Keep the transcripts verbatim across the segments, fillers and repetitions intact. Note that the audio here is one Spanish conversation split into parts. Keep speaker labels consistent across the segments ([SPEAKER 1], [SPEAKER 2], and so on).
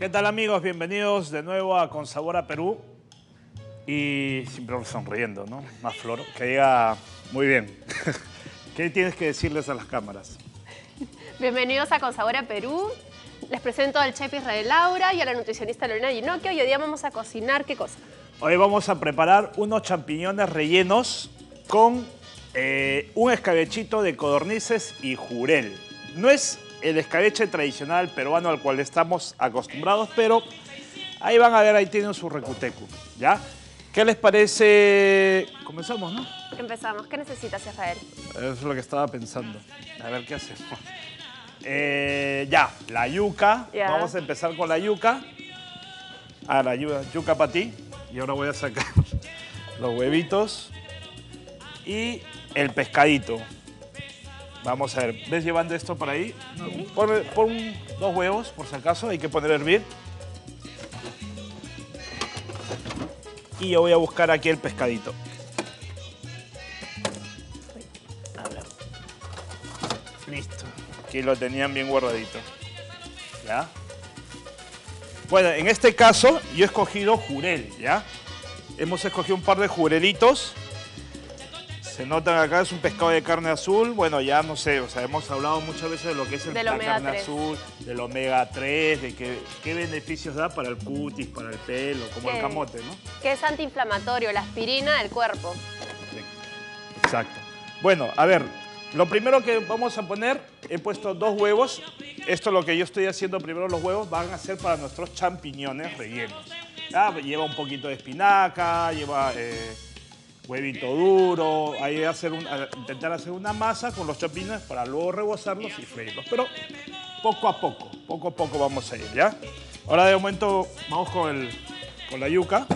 [SPEAKER 1] ¿Qué tal, amigos? Bienvenidos de nuevo a Con Sabor a Perú. Y siempre sonriendo, ¿no? Más flor. Que diga muy bien. ¿Qué tienes que decirles a las cámaras?
[SPEAKER 2] Bienvenidos a Con Sabor a Perú. Les presento al chef Israel Laura y a la nutricionista Lorena Ginocchio. Y hoy día vamos a cocinar, ¿qué cosa?
[SPEAKER 1] Hoy vamos a preparar unos champiñones rellenos con eh, un escabechito de codornices y jurel. No es el escabeche tradicional peruano al cual estamos acostumbrados, pero ahí van a ver, ahí tienen su recutecu, ¿ya? ¿Qué les parece? Comenzamos, ¿no?
[SPEAKER 2] Empezamos. ¿Qué necesitas, Israel?
[SPEAKER 1] Eso es lo que estaba pensando. A ver qué hacemos. Eh, ya, la yuca.
[SPEAKER 2] Ya.
[SPEAKER 1] Vamos a empezar con la yuca. Ah, la yuca, yuca para ti. Y ahora voy a sacar los huevitos y el pescadito. Vamos a ver, ¿ves llevando esto para ahí?
[SPEAKER 2] Sí.
[SPEAKER 1] Pon, pon dos huevos, por si acaso, hay que poner a hervir. Y yo voy a buscar aquí el pescadito. A ver. Listo. Aquí lo tenían bien guardadito. ¿Ya? Bueno, en este caso yo he escogido jurel, ¿ya? Hemos escogido un par de jurelitos. Se notan acá, es un pescado de carne azul. Bueno, ya no sé, o sea, hemos hablado muchas veces de lo que es el,
[SPEAKER 2] Del
[SPEAKER 1] la
[SPEAKER 2] omega
[SPEAKER 1] carne
[SPEAKER 2] tres.
[SPEAKER 1] azul, del omega tres, de que, qué beneficios da para el cutis, para el pelo, como el
[SPEAKER 2] ¿Qué?
[SPEAKER 1] camote, ¿no?
[SPEAKER 2] Que es antiinflamatorio, la aspirina del cuerpo.
[SPEAKER 1] Sí, exacto. Bueno, a ver, lo primero que vamos a poner, he puesto dos huevos. Esto es lo que yo estoy haciendo primero, los huevos van a ser para nuestros champiñones rellenos. ¿Ya? Lleva un poquito de espinaca, lleva eh, huevito duro. Ahí voy a hacer un, a intentar hacer una masa con los champiñones para luego rebozarlos y freírlos. Pero poco a poco, poco a poco vamos a ir, ¿ya? Ahora de momento vamos con, el, con la yuca.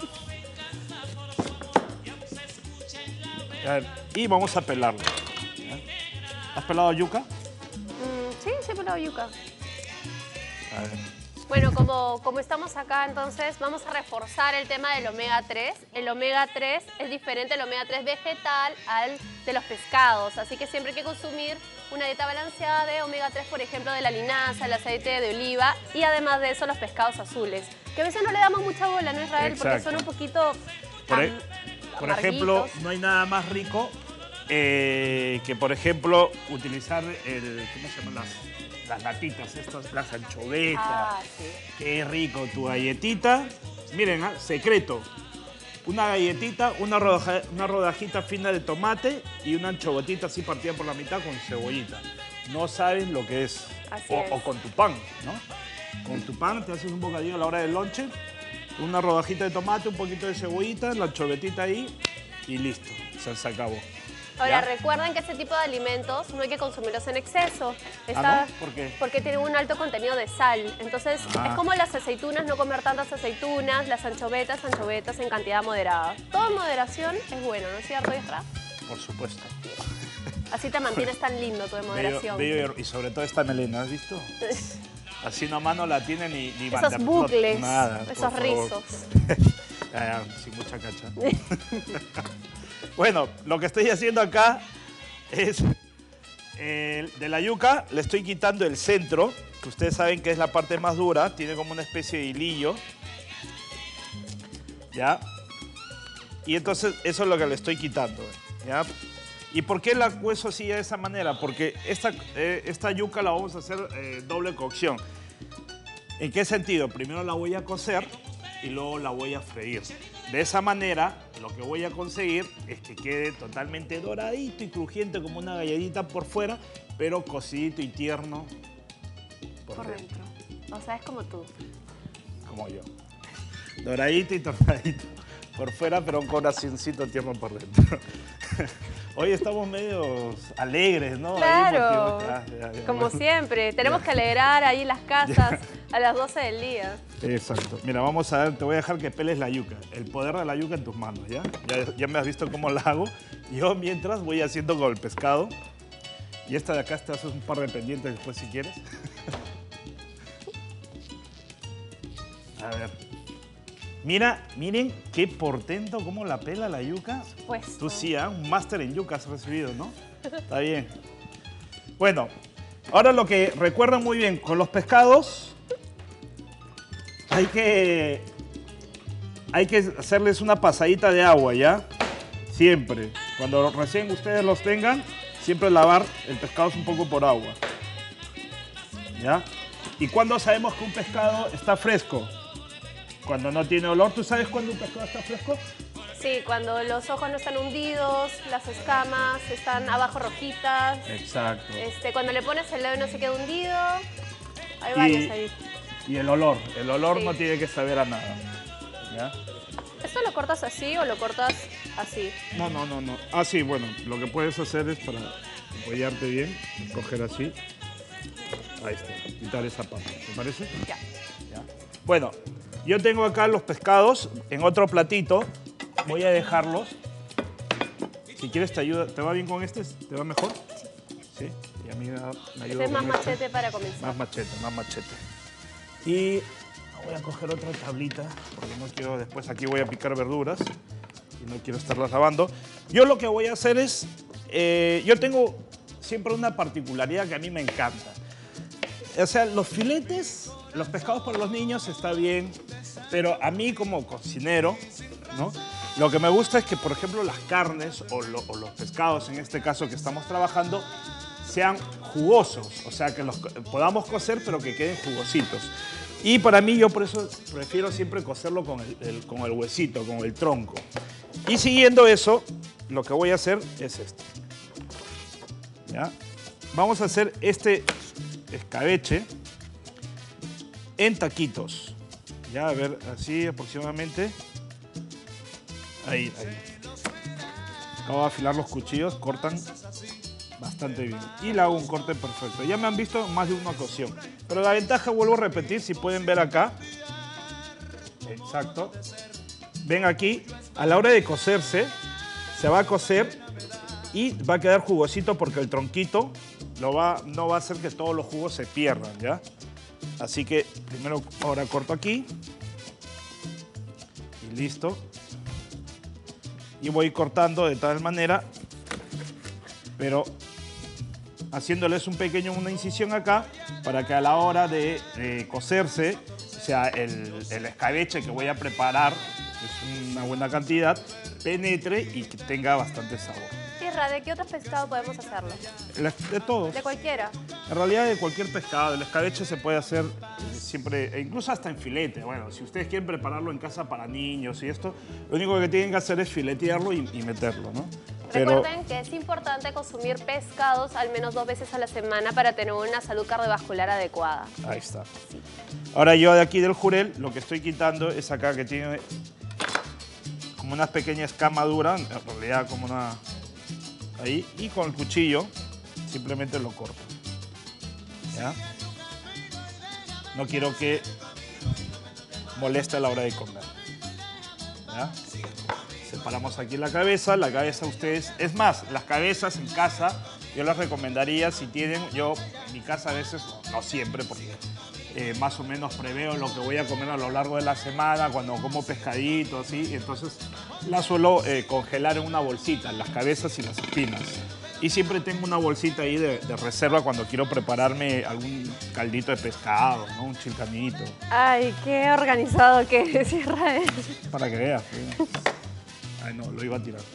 [SPEAKER 1] A ver, y vamos a pelarlo. ¿Ya? ¿Has pelado yuca?
[SPEAKER 2] Mm, sí, sí he pelado yuca.
[SPEAKER 1] A ver.
[SPEAKER 2] Bueno, como, como estamos acá, entonces vamos a reforzar el tema del omega tres. El omega tres es diferente al omega tres vegetal al de los pescados, así que siempre hay que consumir una dieta balanceada de omega tres, por ejemplo, de la linaza, el aceite de oliva y además de eso los pescados azules, que a veces no le damos mucha bola, ¿no, Israel? Porque
[SPEAKER 1] Exacto.
[SPEAKER 2] son un poquito
[SPEAKER 1] Por, e-
[SPEAKER 2] am-
[SPEAKER 1] por ejemplo,
[SPEAKER 2] amarguitos.
[SPEAKER 1] no hay nada más rico eh, que, por ejemplo, utilizar el, ¿cómo se llaman las, las latitas? Estas, las anchovetas.
[SPEAKER 2] Ah, sí.
[SPEAKER 1] Qué rico, tu galletita. Miren, ah, secreto. Una galletita, una, rodaja, una rodajita fina de tomate y una anchovotita así partida por la mitad con cebollita. No sabes lo que es.
[SPEAKER 2] Así
[SPEAKER 1] O,
[SPEAKER 2] es.
[SPEAKER 1] o con tu pan, ¿no? Con tu pan te haces un bocadillo a la hora del lonche, una rodajita de tomate, un poquito de cebollita, la anchovetita ahí y listo. Se, se acabó.
[SPEAKER 2] Ahora,
[SPEAKER 1] ¿Ya?
[SPEAKER 2] recuerden que este tipo de alimentos no hay que consumirlos en exceso.
[SPEAKER 1] ¿Ah, no? ¿Por qué?
[SPEAKER 2] Porque tienen un alto contenido de sal. Entonces,
[SPEAKER 1] Ah.
[SPEAKER 2] es como las aceitunas, no comer tantas aceitunas, las anchovetas, anchovetas en cantidad moderada. Todo en moderación es bueno, ¿no es cierto, Isra?
[SPEAKER 1] Por supuesto.
[SPEAKER 2] Así te mantienes tan lindo tu de
[SPEAKER 1] Bello,
[SPEAKER 2] moderación.
[SPEAKER 1] bello y sobre todo esta melena, ¿has visto? Así nomás no la tiene ni, ni Van
[SPEAKER 2] Esos
[SPEAKER 1] der Plot,
[SPEAKER 2] bucles,
[SPEAKER 1] nada, por
[SPEAKER 2] esos
[SPEAKER 1] favor.
[SPEAKER 2] rizos.
[SPEAKER 1] Ya, ya, sin mucha cacha. Bueno, lo que estoy haciendo acá es eh, de la yuca le estoy quitando el centro, que ustedes saben que es la parte más dura, tiene como una especie de hilillo. ¿Ya? Y entonces eso es lo que le estoy quitando, ¿ya? ¿Y por qué la cuezo así de esa manera? Porque esta, eh, esta yuca la vamos a hacer eh, doble cocción. ¿En qué sentido? Primero la voy a cocer y luego la voy a freír. De esa manera, lo que voy a conseguir es que quede totalmente doradito y crujiente como una galletita por fuera, pero cocidito y tierno por,
[SPEAKER 2] Por
[SPEAKER 1] dentro.
[SPEAKER 2] dentro. O sea, es como tú.
[SPEAKER 1] Como yo. Doradito y tornadito por fuera, pero un corazoncito tierno por dentro. Hoy estamos medio alegres, ¿no? Ahí
[SPEAKER 2] Claro,
[SPEAKER 1] motivo- ah, ya, ya,
[SPEAKER 2] como
[SPEAKER 1] bueno.
[SPEAKER 2] siempre. Tenemos que alegrar ahí las casas a las doce del día.
[SPEAKER 1] Exacto. Mira, vamos a ver, te voy a dejar que peles la yuca. El poder de la yuca en tus manos, ¿ya? Ya, ya me has visto cómo la hago. Yo mientras voy haciendo con el pescado. Y esta de acá te haces un par de pendientes después si quieres. A ver. Mira, miren qué portento, cómo la pela la yuca.
[SPEAKER 2] Pues.
[SPEAKER 1] Tú sí, ¿ah? Un máster en yuca has recibido, ¿no? Está bien. Bueno, ahora lo que recuerdan muy bien, con los pescados hay que, hay que hacerles una pasadita de agua, ¿ya? Siempre. Cuando recién ustedes los tengan, siempre lavar el pescado un poco por agua. ¿Ya? ¿Y cuándo sabemos que un pescado está fresco? Cuando no tiene olor. ¿Tú sabes cuándo un pescado está fresco?
[SPEAKER 2] Sí, cuando los ojos no están hundidos, las escamas están abajo rojitas.
[SPEAKER 1] Exacto.
[SPEAKER 2] Este, cuando le pones el dedo y no se queda hundido, hay varios
[SPEAKER 1] Y,
[SPEAKER 2] ahí.
[SPEAKER 1] y el olor. El olor
[SPEAKER 2] Sí.
[SPEAKER 1] no tiene que saber a nada. ¿Ya?
[SPEAKER 2] ¿Esto lo cortas así o lo cortas así?
[SPEAKER 1] No, no, no, no. Ah, sí, bueno, lo que puedes hacer es para apoyarte bien, coger así. Ahí está, quitar esa parte, ¿te parece?
[SPEAKER 2] Ya.
[SPEAKER 1] Ya. Bueno, yo tengo acá los pescados en otro platito. Voy a dejarlos. Si quieres te ayuda, ¿te va bien con este? ¿Te va mejor? Sí. Y a mí me, me ayuda
[SPEAKER 2] Este es más
[SPEAKER 1] con este.
[SPEAKER 2] machete para comenzar.
[SPEAKER 1] Más machete, más machete. Y voy a coger otra tablita, porque no quiero, después aquí voy a picar verduras y no quiero estarlas lavando. Yo lo que voy a hacer es, eh, yo tengo siempre una particularidad que a mí me encanta. O sea, los filetes, los pescados para los niños está bien, pero a mí como cocinero, ¿no? Lo que me gusta es que, por ejemplo, las carnes o, lo, o los pescados, en este caso que estamos trabajando, sean jugosos, o sea, que los podamos cocer, pero que queden jugositos. Y para mí, yo por eso prefiero siempre cocerlo con el, el, con el huesito, con el tronco. Y siguiendo eso, lo que voy a hacer es esto. ¿Ya? Vamos a hacer este escabeche en taquitos. Ya, a ver, así aproximadamente. Ahí, ahí. Acabo de afilar los cuchillos, cortan bastante bien. Y le hago un corte perfecto. Ya me han visto más de una ocasión. Pero la ventaja, vuelvo a repetir, si pueden ver acá. Exacto. Ven aquí, a la hora de cocerse, se va a cocer y va a quedar jugosito porque el tronquito lo va, no va a hacer que todos los jugos se pierdan, ¿ya? Así que primero ahora corto aquí. Y listo. Y voy cortando de tal manera, pero haciéndoles un pequeño, una incisión acá, para que a la hora de eh, cocerse, o sea, el, el escabeche que voy a preparar, que es una buena cantidad, penetre y que tenga bastante sabor.
[SPEAKER 2] Isra, ¿de qué otro pescado podemos hacerlo?
[SPEAKER 1] De todos.
[SPEAKER 2] De cualquiera.
[SPEAKER 1] En realidad de cualquier pescado. El escabeche se puede hacer eh, siempre, e incluso hasta en filete. Bueno, si ustedes quieren prepararlo en casa para niños y esto, lo único que tienen que hacer es filetearlo y, y meterlo, ¿no?
[SPEAKER 2] Pero recuerden que es importante consumir pescados al menos dos veces a la semana para tener una salud cardiovascular adecuada.
[SPEAKER 1] Ahí está. Ahora yo de aquí del jurel lo que estoy quitando es acá que tiene como una pequeña escama dura, en realidad como una... Ahí, y con el cuchillo simplemente lo corto. ¿Ya? No quiero que moleste a la hora de comer. ¿Ya? Separamos aquí la cabeza, la cabeza ustedes... Es más, las cabezas en casa yo les recomendaría si tienen... Yo en mi casa a veces, no, no siempre, porque eh, más o menos preveo lo que voy a comer a lo largo de la semana, cuando como pescadito, así, entonces la suelo eh, congelar en una bolsita, las cabezas y las espinas. Y siempre tengo una bolsita ahí de, de reserva cuando quiero prepararme algún caldito de pescado, ¿no? Un chilcanito.
[SPEAKER 2] Ay, qué organizado que es, Israel.
[SPEAKER 1] Para que veas. ¿Sí? Ay, no, lo iba a tirar.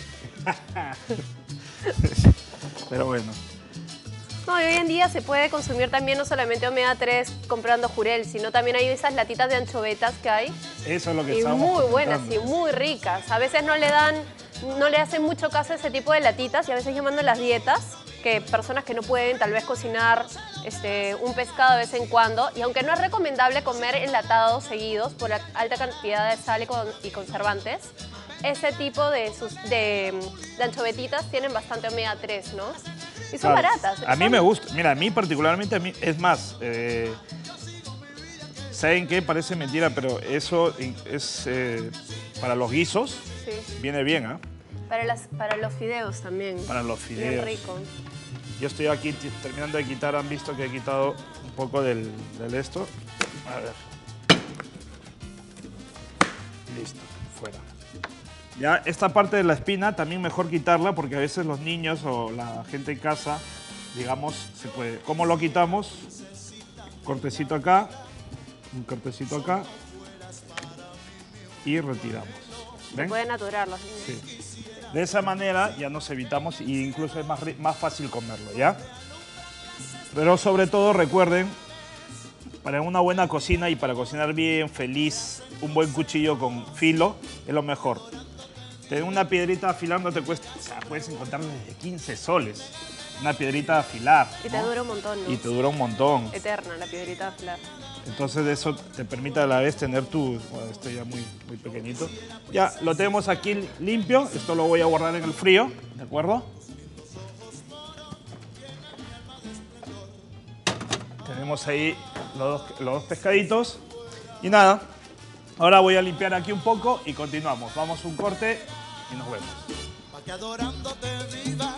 [SPEAKER 1] Pero bueno.
[SPEAKER 2] No, y hoy en día se puede consumir también no solamente omega tres comprando jurel, sino también hay esas latitas de anchovetas que hay.
[SPEAKER 1] Eso es lo que
[SPEAKER 2] y
[SPEAKER 1] estamos
[SPEAKER 2] muy buenas y
[SPEAKER 1] comentando.
[SPEAKER 2] muy ricas. A veces no le dan, no le hacen mucho caso a ese tipo de latitas y a veces llamando las dietas, que personas que no pueden tal vez cocinar este, un pescado de vez en cuando, y aunque no es recomendable comer enlatados seguidos por la alta cantidad de sal y, con, y conservantes, ese tipo de, sus, de, de anchovetitas tienen bastante omega tres, ¿no? Y son
[SPEAKER 1] Claro.
[SPEAKER 2] baratas.
[SPEAKER 1] A mí
[SPEAKER 2] son...
[SPEAKER 1] me gusta. Mira, a mí particularmente, a mí, es más, eh, ¿saben qué? Parece mentira, pero eso es eh, para los guisos,
[SPEAKER 2] Sí.
[SPEAKER 1] viene bien, ¿ah? ¿eh?
[SPEAKER 2] Para, las, para los fideos también.
[SPEAKER 1] Para los fideos.
[SPEAKER 2] Bien rico.
[SPEAKER 1] Yo estoy aquí terminando de quitar, han visto que he quitado un poco del, del esto. A ver. Listo, fuera. Ya, esta parte de la espina también mejor quitarla porque a veces los niños o la gente en casa, digamos, se puede. ¿Cómo lo quitamos? Cortecito acá, un cortecito acá y retiramos.
[SPEAKER 2] Se
[SPEAKER 1] ¿Ven?
[SPEAKER 2] pueden aturar los niños.
[SPEAKER 1] Sí. De esa manera ya nos evitamos e incluso es más, más fácil comerlo, ¿ya? Pero sobre todo recuerden, para una buena cocina y para cocinar bien, feliz, un buen cuchillo con filo es lo mejor. Tener una piedrita afilar no te cuesta, o sea, puedes encontrar desde quince soles. Una piedrita afilar.
[SPEAKER 2] Y te
[SPEAKER 1] ¿no?
[SPEAKER 2] dura un montón, ¿no?
[SPEAKER 1] Y te dura un montón.
[SPEAKER 2] Eterna la piedrita afilar.
[SPEAKER 1] Entonces eso te permite a la vez tener tu... Bueno, esto ya muy, muy pequeñito. Ya lo tenemos aquí limpio. Esto lo voy a guardar en el frío, ¿de acuerdo? Tenemos ahí los dos, los dos pescaditos. Y nada, ahora voy a limpiar aquí un poco y continuamos. Vamos a un corte y nos vemos.